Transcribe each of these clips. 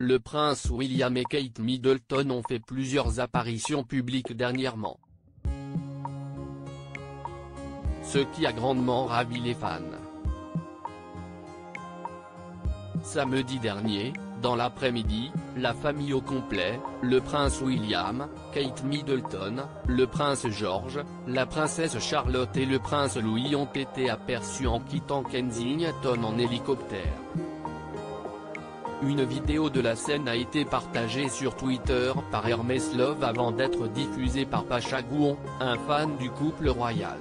le prince William et Kate Middleton ont fait plusieurs apparitions publiques dernièrement. Ce qui a grandement ravi les fans. Samedi dernier, dans l'après-midi, la famille au complet, le prince William, Kate Middleton, le prince George, la princesse Charlotte et le prince Louis ont été aperçus en quittant Kensington en hélicoptère. Une vidéo de la scène a été partagée sur Twitter par Hermès Love avant d'être diffusée par Pacha Gouon, un fan du couple royal.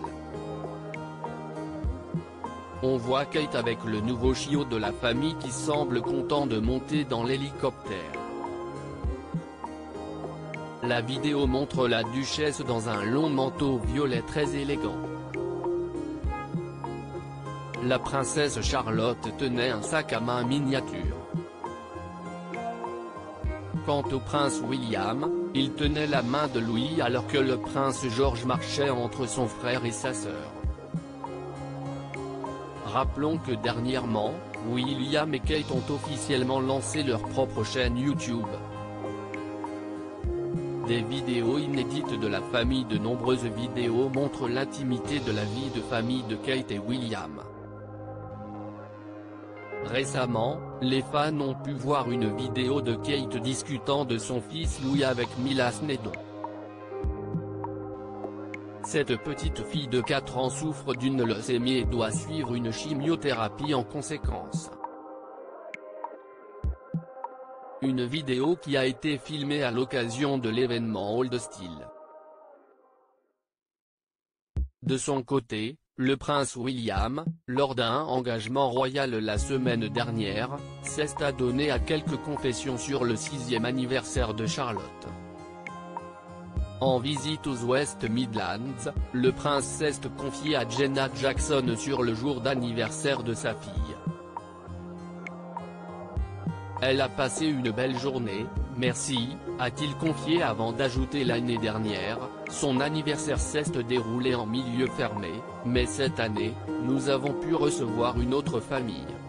On voit Kate avec le nouveau chiot de la famille qui semble content de monter dans l'hélicoptère. La vidéo montre la duchesse dans un long manteau violet très élégant. La princesse Charlotte tenait un sac à main miniature. Quant au prince William, il tenait la main de Louis alors que le prince George marchait entre son frère et sa sœur. Rappelons que dernièrement, William et Kate ont officiellement lancé leur propre chaîne YouTube. Des vidéos inédites de la famille. De nombreuses vidéos montrent l'intimité de la vie de famille de Kate et William. Récemment, les fans ont pu voir une vidéo de Kate discutant de son fils Louis avec Mila Snedon. Cette petite fille de 4 ans souffre d'une leucémie et doit suivre une chimiothérapie en conséquence. Une vidéo qui a été filmée à l'occasion de l'événement Old Style. De son côté, le prince William, lors d'un engagement royal la semaine dernière, s'est adonné à quelques confessions sur le 6e anniversaire de Charlotte. En visite aux West Midlands, le prince s'est confié à Jenna Jackson sur le jour d'anniversaire de sa fille. Elle a passé une belle journée, merci, a-t-il confié avant d'ajouter l'année dernière, son anniversaire s'est déroulé en milieu fermé, mais cette année, nous avons pu recevoir une autre famille.